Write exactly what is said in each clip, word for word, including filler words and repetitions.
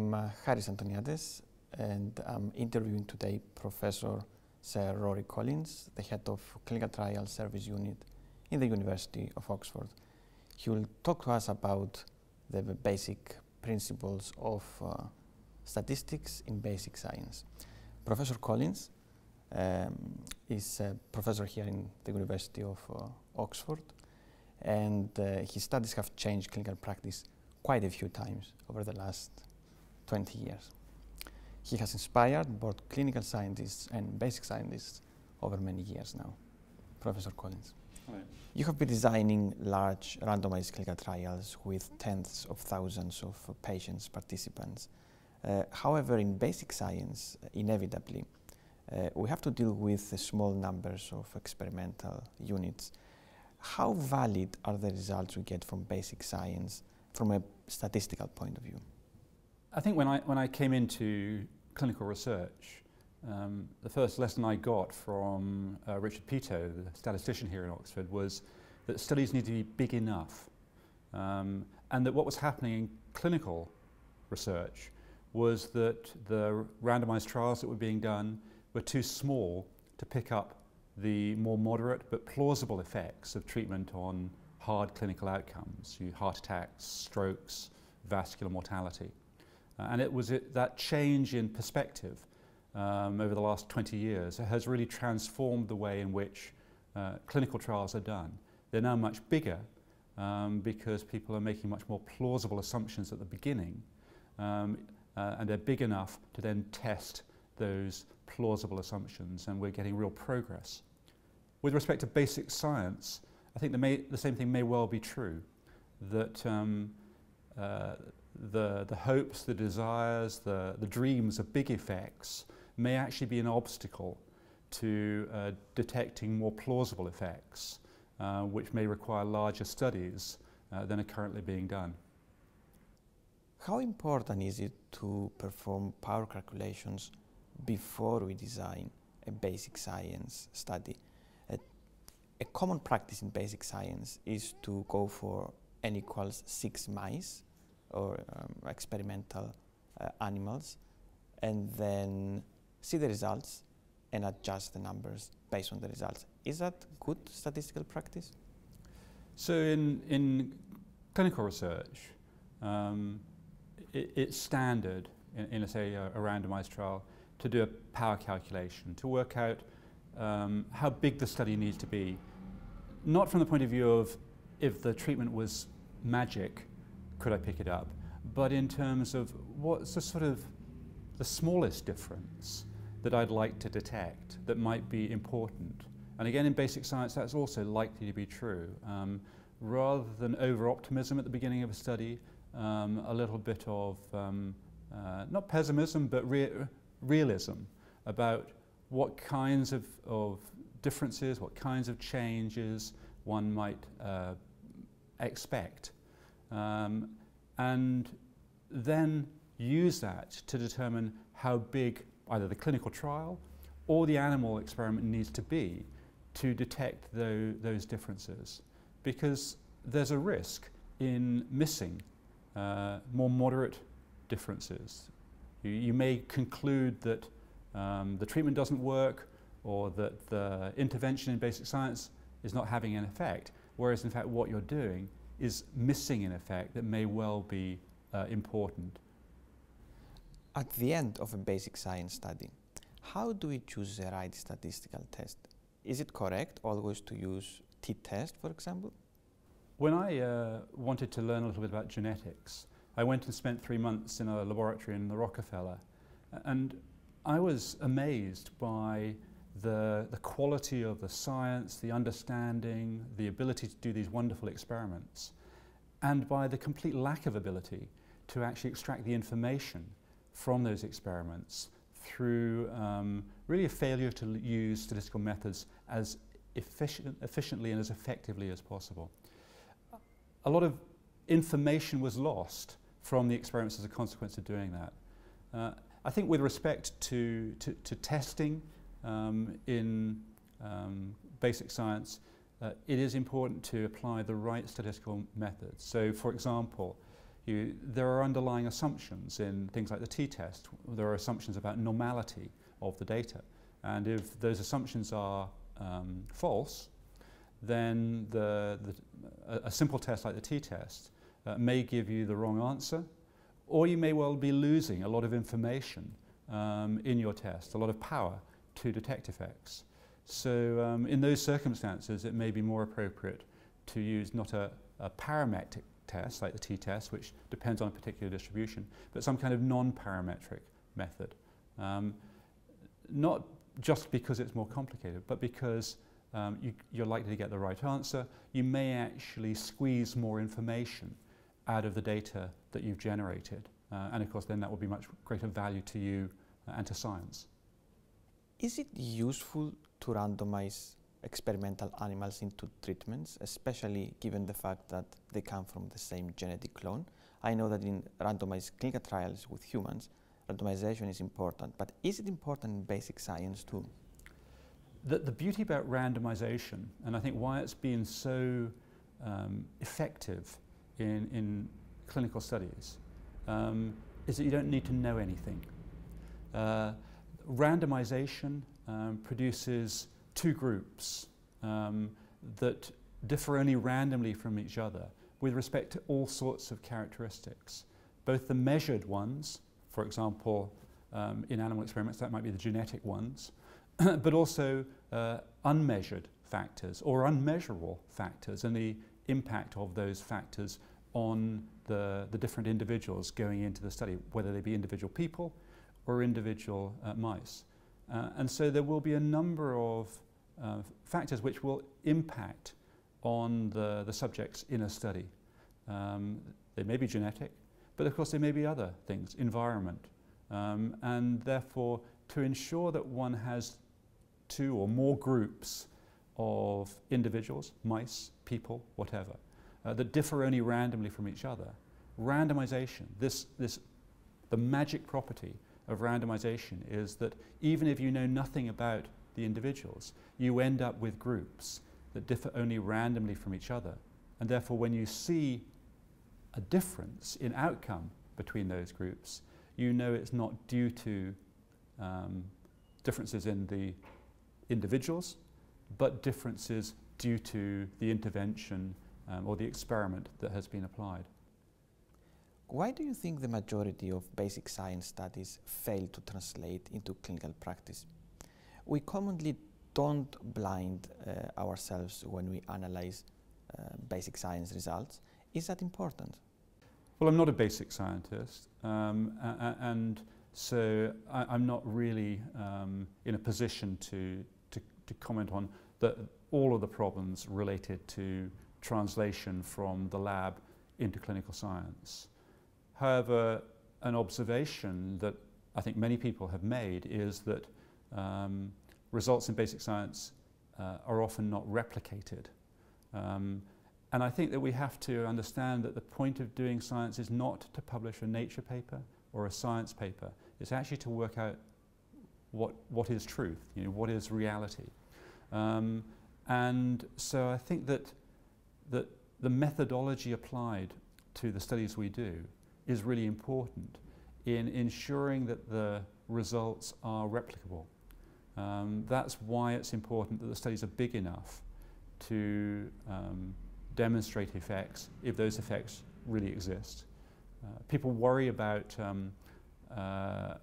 I'm uh, Haris Antoniades, and I'm interviewing today Professor Sir Rory Collins, the head of Clinical Trial Service Unit in the University of Oxford. He will talk to us about the basic principles of uh, statistics in basic science. Professor Collins um, is a professor here in the University of uh, Oxford, and uh, his studies have changed clinical practice quite a few times over the last twenty years. He has inspired both clinical scientists and basic scientists over many years now. Professor Collins. Hello. You have been designing large randomized clinical trials with tens of thousands of uh, patients, participants. Uh, however, in basic science, uh, inevitably, uh, we have to deal with uh, small numbers of experimental units. How valid are the results we get from basic science from a statistical point of view? I think when I, when I came into clinical research, um, the first lesson I got from uh, Richard Peto, the statistician here in Oxford, was that studies need to be big enough, um, and that what was happening in clinical research was that the randomized trials that were being done were too small to pick up the more moderate but plausible effects of treatment on hard clinical outcomes, you heart attacks, strokes, vascular mortality. Uh, and it was it, that change in perspective um, over the last twenty years has really transformed the way in which uh, clinical trials are done. They're now much bigger um, because people are making much more plausible assumptions at the beginning, um, uh, and they're big enough to then test those plausible assumptions, and we're getting real progress. With respect to basic science, I think the, may, the same thing may well be true, that um, uh, the, the hopes, the desires, the, the dreams of big effects may actually be an obstacle to uh, detecting more plausible effects, uh, which may require larger studies uh, than are currently being done. How important is it to perform power calculations before we design a basic science study? A, a common practice in basic science is to go for n equals six mice or um, experimental uh, animals, and then see the results and adjust the numbers based on the results. Is that good statistical practice? So in, in clinical research, um, it, it's standard in, in a, say, a, a randomized trial to do a power calculation, to work out um, how big the study needs to be, not from the point of view of if the treatment was magic, could I pick it up, but in terms of what's the sort of the smallest difference that I'd like to detect that might be important. And again, in basic science, that's also likely to be true. Um, rather than over-optimism at the beginning of a study, um, a little bit of, um, uh, not pessimism, but re realism about what kinds of, of differences, what kinds of changes one might uh, expect. Um, and then use that to determine how big either the clinical trial or the animal experiment needs to be to detect tho those differences. Because there's a risk in missing uh, more moderate differences. You, you may conclude that um, the treatment doesn't work, or that the intervention in basic science is not having an effect, whereas in fact what you're doing is missing an effect that may well be uh, important. At the end of a basic science study, how do we choose the right statistical test? Is it correct always to use t-test, for example? When I uh, wanted to learn a little bit about genetics, I went and spent three months in a laboratory in the Rockefeller, and I was amazed by the, the quality of the science, the understanding, the ability to do these wonderful experiments, and by the complete lack of ability to actually extract the information from those experiments through um, really a failure to use statistical methods as efficient, efficiently and as effectively as possible. A lot of information was lost from the experiments as a consequence of doing that. Uh, I think with respect to, to, to testing um, in um, basic science, uh, it is important to apply the right statistical methods. So, for example, You, there are underlying assumptions in things like the t-test. There are assumptions about normality of the data. And if those assumptions are um, false, then the, the, a, a simple test like the t-test uh, may give you the wrong answer, or you may well be losing a lot of information um, in your test, a lot of power to detect effects. So um, in those circumstances, it may be more appropriate to use not a, a parametric test like the t-test, which depends on a particular distribution, but some kind of non-parametric method. Um, not just because it's more complicated, but because um, you, you're likely to get the right answer. You may actually squeeze more information out of the data that you've generated. Uh, and of course, then that will be much greater value to you uh, and to science. Is it useful to randomize experimental animals into treatments, especially given the fact that they come from the same genetic clone? I know that in randomized clinical trials with humans, randomization is important, but is it important in basic science too? The, the beauty about randomization, and I think why it's been so um, effective in, in clinical studies, um, is that you don't need to know anything. Uh, randomization um, produces two groups um, that differ only randomly from each other with respect to all sorts of characteristics. Both the measured ones, for example, um, in animal experiments that might be the genetic ones, but also uh, unmeasured factors or unmeasurable factors and the impact of those factors on the, the different individuals going into the study, whether they be individual people or individual uh, mice. Uh, and so there will be a number of uh, factors which will impact on the, the subjects in a study. Um, they may be genetic, but of course there may be other things, environment. Um, and therefore, to ensure that one has two or more groups of individuals, mice, people, whatever, uh, that differ only randomly from each other, randomization, this, this, the magic property of randomization is that even if you know nothing about the individuals, you end up with groups that differ only randomly from each other. And therefore, when you see a difference in outcome between those groups, you know it's not due to um, differences in the individuals, but differences due to the intervention um, or the experiment that has been applied. Why do you think the majority of basic science studies fail to translate into clinical practice? We commonly don't blind uh, ourselves when we analyze uh, basic science results. Is that important? Well, I'm not a basic scientist, um, and so I, I'm not really um, in a position to, to, to comment on the, all of the problems related to translation from the lab into clinical science. However, an observation that I think many people have made is that um, results in basic science uh, are often not replicated. Um, and I think that we have to understand that the point of doing science is not to publish a Nature paper or a science paper. It's actually to work out what, what is truth, you know, what is reality. Um, and so I think that, that the methodology applied to the studies we do is really important in ensuring that the results are replicable. Um, that's why it's important that the studies are big enough to um, demonstrate effects, if those effects really exist. Uh, people worry about um, uh, uh,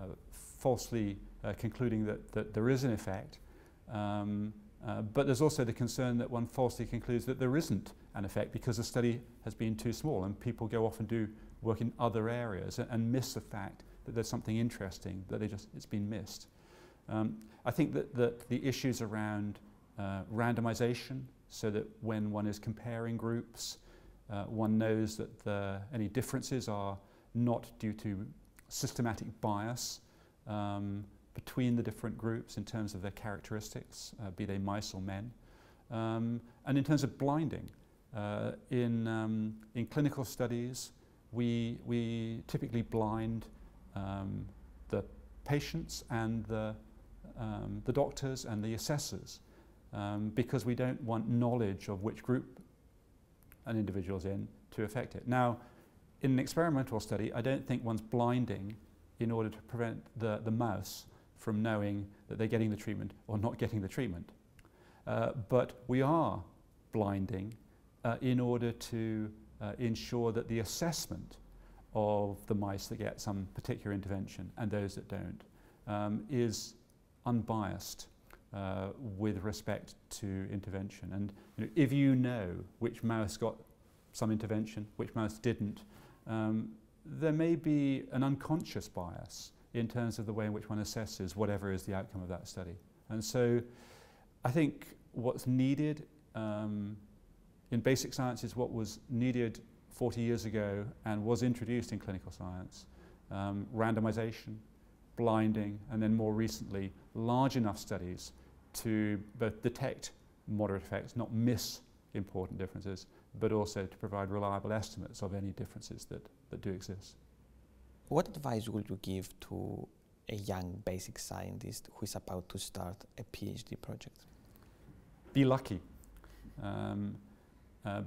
falsely uh, concluding that, that there is an effect, um, uh, but there's also the concern that one falsely concludes that there isn't an effect because the study has been too small, and people go off and do work in other areas and, and miss the fact that there's something interesting that they just, it's been missed. Um, I think that, that the issues around uh, randomization, so that when one is comparing groups, uh, one knows that the, any differences are not due to systematic bias um, between the different groups in terms of their characteristics, uh, be they mice or men. Um, and in terms of blinding, uh, in, um, in clinical studies, we, we typically blind um, the patients and the, um, the doctors and the assessors um, because we don't want knowledge of which group an individual's in to affect it. Now, in an experimental study, I don't think one's blinding in order to prevent the, the mouse from knowing that they're getting the treatment or not getting the treatment. Uh, but we are blinding uh, in order to uh, ensure that the assessment of the mice that get some particular intervention and those that don't um, is unbiased uh, with respect to intervention. And you know, if you know which mouse got some intervention, which mouse didn't, um, there may be an unconscious bias in terms of the way in which one assesses whatever is the outcome of that study. And so I think what's needed um, in basic science is what was needed forty years ago and was introduced in clinical science. Um, randomization, blinding, and then more recently, large enough studies to both detect moderate effects, not miss important differences, but also to provide reliable estimates of any differences that, that do exist. What advice would you give to a young basic scientist who is about to start a PhD project? Be lucky. Um, uh,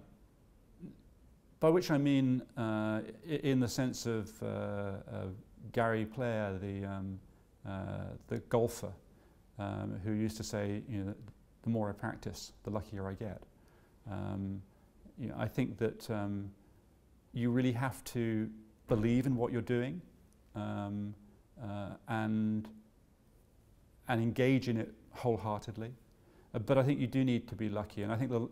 by which I mean uh, in the sense of, uh, of Gary Player, the, um, uh, the golfer, um, who used to say, you know, the more I practice, the luckier I get. Um, you know, I think that um, you really have to believe in what you're doing um, uh, and, and engage in it wholeheartedly. Uh, but I think you do need to be lucky, and I think the,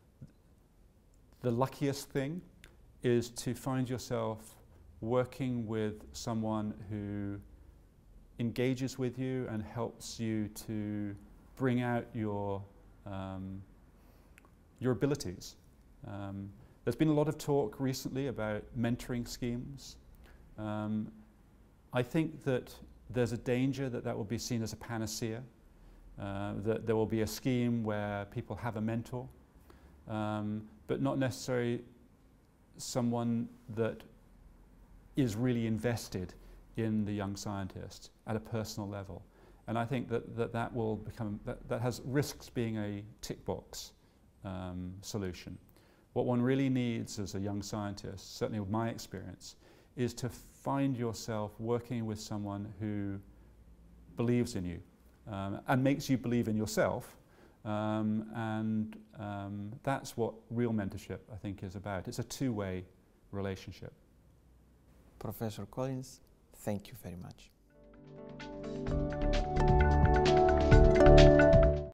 the luckiest thing is to find yourself working with someone who engages with you and helps you to bring out your, um, your abilities. Um, there's been a lot of talk recently about mentoring schemes. Um, I think that there's a danger that that will be seen as a panacea, uh, that there will be a scheme where people have a mentor, um, but not necessarily someone that is really invested in the young scientist at a personal level. And I think that that, that will become, that, that has risks being a tick box um, solution. What one really needs as a young scientist, certainly with my experience, is to find yourself working with someone who believes in you um, and makes you believe in yourself. Um, and um, that's what real mentorship, I think, is about. It's a two-way relationship. Professor Collins, thank you very much.